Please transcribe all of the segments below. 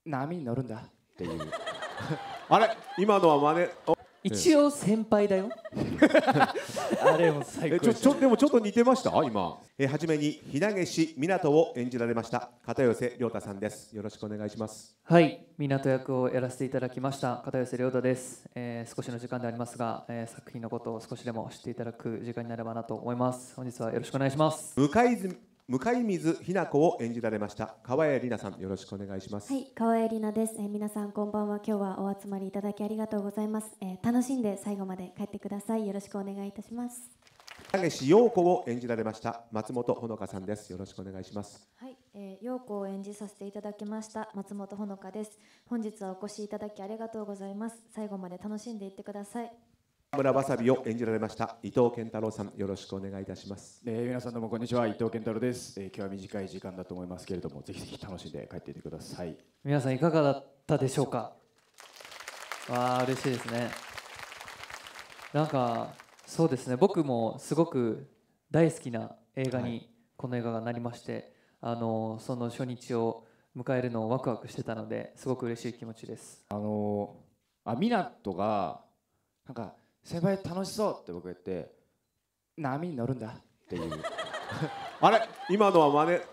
波に乗るんだっていうあれ今のは真似一応先輩だよあれも最高ですでもちょっと似てました今。はじめに雛岸湊を演じられました片寄涼太さんです。よろしくお願いします。 はい、湊役をやらせていただきました片寄涼太です。少しの時間でありますが、作品のことを少しでも知っていただく時間になればなと思います。本日はよろしくお願いします。 向水日奈子を演じられました川栄李奈さん、よろしくお願いします。 はい、川栄李奈です。皆さんこんばんは。今日はお集まりいただきありがとうございます。楽しんで最後まで帰ってください。よろしくお願いいたします。 雛岸陽子を演じられました松本穂香さんです。よろしくお願いします。 はい、陽子を演じさせていただきました松本穂香です。本日はお越しいただきありがとうございます。最後まで楽しんでいってください。 村わさびを演じられました伊藤健太郎さん、よろしくお願いいたします。 皆さんどうもこんにちは、伊藤健太郎です。今日は短い時間だと思いますけれども、ぜひぜひ楽しんで帰っていってください。 皆さんいかがだったでしょうか。わあ、嬉しいですね。なんかそうですね、僕もすごく大好きな映画にこの映画がなりまして、その初日を迎えるのをワクワクしてたので、すごく嬉しい気持ちです。 湊がなんか先輩楽しそうって僕言って波に乗るんだっていうあれ今のは真似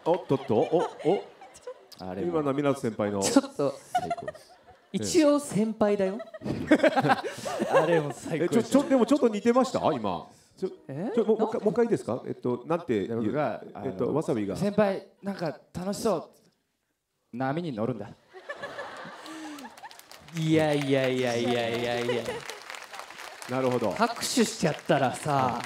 あれ今のは湊先輩のちょっと最高です。 一応先輩だよあれも最高です。 でもちょっと似てました今。もう一回いいですか。なんて僕がわさびが先輩なんか楽しそう波に乗るんだ。 いやいやいやいやいやいや、 なるほど。 拍手しちゃったらさ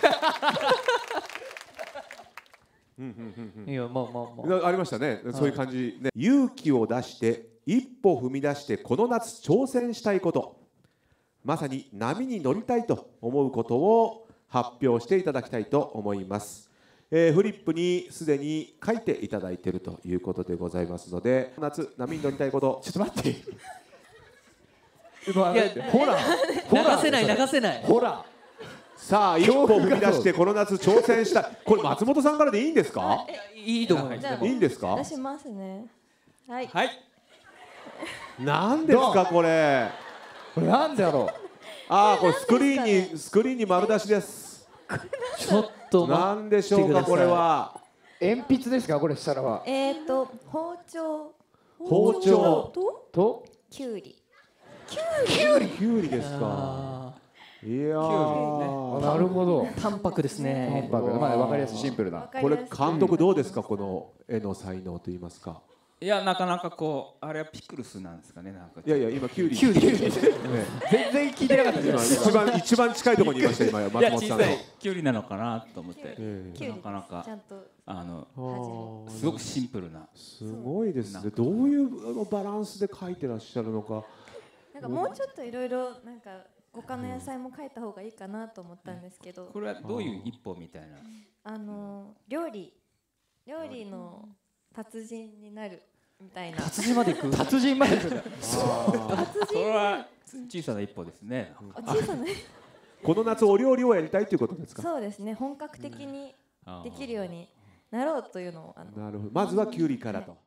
いや、まあありましたね、そういう感じね。勇気を出して一歩踏み出してこの夏挑戦したいこと、まさに波に乗りたいと思うことを発表していただきたいと思います。フリップにすでに書いていただいているということでございますので、夏波に乗りたいこと。 ちょっと待っていや、 ほら流せないほら、 さあ一歩踏み出してこの夏挑戦したい。これ松本さんからでいいんですか。 いいと思います。 いいんですか。 出しますね。はい。 なんですかこれ。 これなんだろう。 これスクリーンに丸出しです。 ちょっとなんでしょうかこれは。 鉛筆ですかこれしたらは。 包丁ときゅうり。 きゅうりですか。いやー、 なるほど。 淡白ですね。 淡白、まあ分かりやすいシンプルな。 これ監督どうですかこの絵の才能と言いますか。 いや、なかなかこうあれはピクルスなんですかね。なんかいや今きゅうり全然聞いてなかったです今一番近いところにいました今松本さんの。 きゅうりなのかなと思って、なかなかちゃんとすごくシンプルな。 すごいですね。どういうバランスで描いてらっしゃるのか。 なんかもうちょっといろいろなんか他の野菜も描いた方がいいかなと思ったんですけど、 これはどういう一歩みたいな。 料理の達人になるみたいな。 達人まで行く。 達人まで行くんだ。 それは小さな一歩ですね。 小さな。 この夏お料理をやりたいということですか。 そうですね。本格的にできるようになろうというのを。 なるほど。まずはきゅうりからと。